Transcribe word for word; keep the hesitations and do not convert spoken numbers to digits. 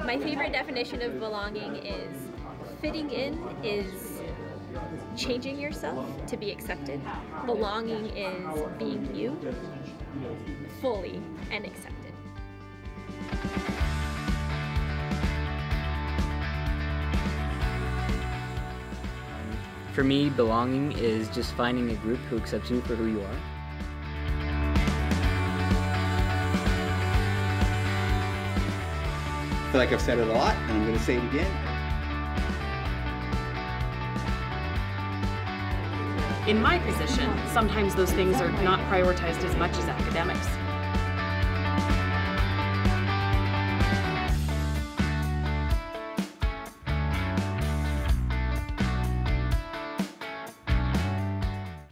My favorite definition of belonging is fitting in is changing yourself to be accepted. Belonging is being you fully and accepted. For me, belonging is just finding a group who accepts you for who you are. I feel like I've said it a lot, and I'm going to say it again. In my position, sometimes those things are not prioritized as much as academics.